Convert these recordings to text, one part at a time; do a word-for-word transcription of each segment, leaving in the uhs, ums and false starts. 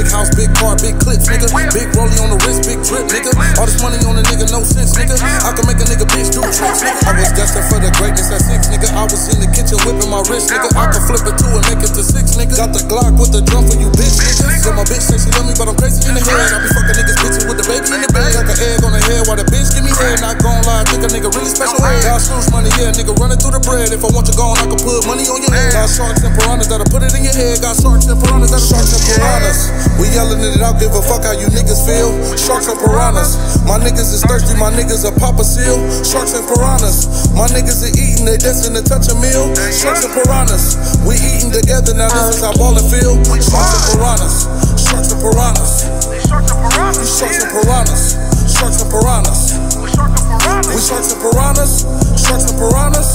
Big house, big car, big clips, nigga. Big rollie on the wrist, big drip, nigga. All this money on the nigga, no sense, nigga. I can make a nigga bitch do tricks, nigga. I was destined for the greatness at six, nigga. I was in the kitchen whipping my wrist, nigga. I can flip it two and make it to six, nigga. Got the Glock with the drum for you, bitch, nigga. So my bitch say she love me, but I'm crazy in the head. I be fucking niggas bitches with the baby in the bed. Like an egg on the head while the bitch give me head. Not gon' lie, I think a nigga really special head. Got swoosh money, yeah, nigga running through the bread. If I want you gone, I can put money on your head. Got sharks and piranhas that'll put it in your head. Got sharks and piranhas that'll sharks and piranhas. We yelling it out, give a fuck how you niggas feel. Sharks and piranhas. My niggas is thirsty, my niggas are Papa Seal. Sharks and piranhas. My niggas are eating, they destined to touch a meal. Sharks and piranhas. We eating together, now this is how ballin' feel. Sharks and piranhas. Sharks and piranhas. Sharks and piranhas. Sharks and piranhas. Sharks and piranhas. We sharks and piranhas. Sharks and piranhas.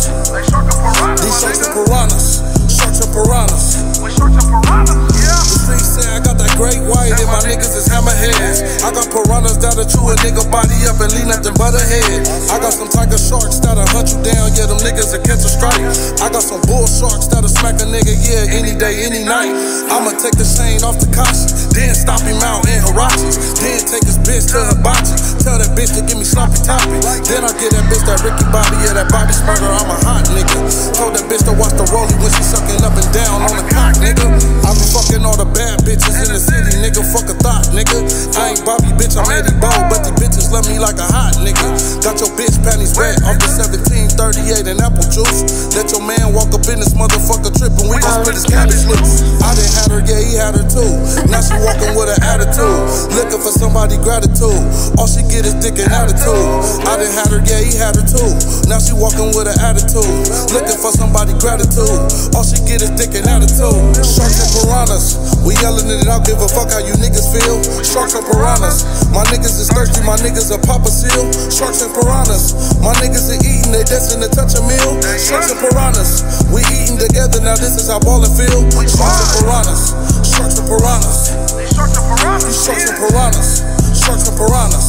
These sharks and piranhas. Sharks and piranhas. We sharks and piranhas. Yeah. The streets say I got that great white and my niggas is hammerheads. I got piranhas that'll chew a nigga body up and leave nothing but a head. I got some tiger sharks that'll hunt you down, yeah, them niggas will catch a strike. I got some bull sharks that'll smack a nigga, yeah, any day, any night. I'ma take the chain off the Kashi, then stop him out in Hirachis, then take his bitch to Hibachi. Tell that bitch to give me sloppy toppy. Then I get that bitch that Ricky Bobby, yeah, that Bobby Smurder, I'm a hot nigga. Told that bitch to watch the rollie when she sucking up and down on the cock, nigga. I be fucking all the bad bitches in the city, nigga, fuck a thought, nigga. I ain't Bobby, bitch, I'm Eddie Bo, but the bitches love me like a hot nigga. Got your bitch panties wet off the seventeen thirty-eight and apple juice. Let your man walk up in this motherfucker trip and we gon' split his cabbage loose. I done had her, yeah, he had her too. Now she walking with an attitude, looking for somebody gratitude. All she get is dick and attitude. I done had her, yeah, he had her too. Now she walking with an attitude, looking for somebody gratitude. All she get is dick and attitude. Sharks and piranhas, we yelling it out, give a fuck how you niggas feel. Sharks and piranhas, my niggas is thirsty, my niggas are Papa Seal. Sharks and piranhas, my niggas are eating, they destined to touch a meal. Sharks and piranhas, we eating together, now this is how ballin' feel. Sharks and piranhas, sharks and piranhas. Sharks and piranhas. Sharks and piranhas. Sharks and piranhas.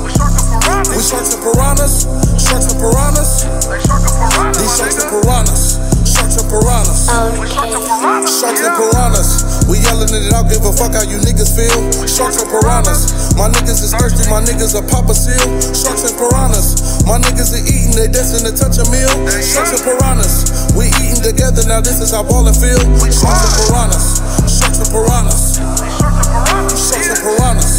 We sharks and piranhas. Sharks and piranhas. These sharks and piranhas. Sharks and piranhas. Sharks and piranhas. We yelling it out, give a fuck how you niggas feel. Sharks and piranhas. My niggas is thirsty, my niggas are Papa Seal. Sharks and piranhas. My niggas are eating, they destined to touch a meal. Sharks and piranhas. We eating together, now this is how ballin' feel. Sharks and piranhas. Sharks and piranhas. Sharks and piranhas.